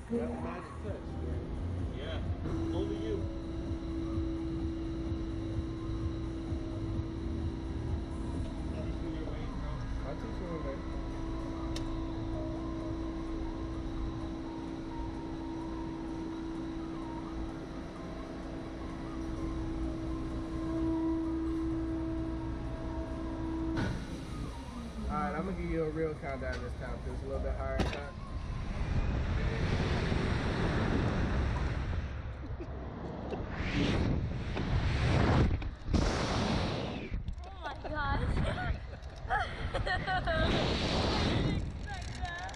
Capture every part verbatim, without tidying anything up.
That magic touch. Yeah. Only you. I'll teach you one day. Alright, I'm gonna give you a real countdown this time because it's a little bit higher time. Oh my gosh. I didn't expect that.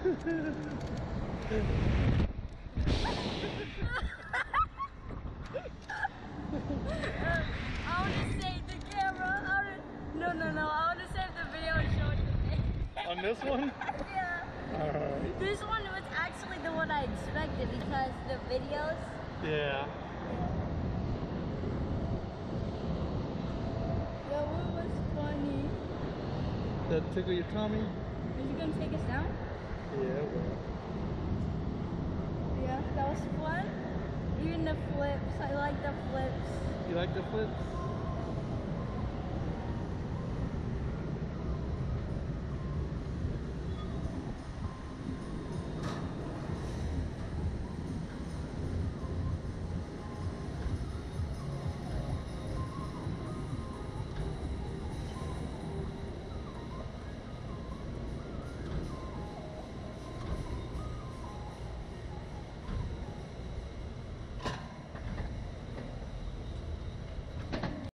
I want to save the camera. I wanna, no, no, no. I want to save the video and show it to me. On this one? Yeah. Alright. This one was actually the one I expected because the videos. Yeah. That one was funny. That tickle your tummy? Are you gonna take us down? Yeah, well. Yeah, that was fun. Even the flips. I like the flips. You like the flips?